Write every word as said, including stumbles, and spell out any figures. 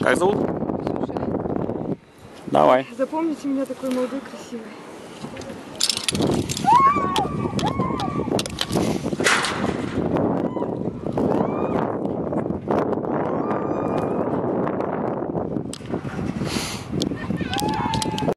Как зовут? Слушай, Давай. запомните меня такой молодой, красивый.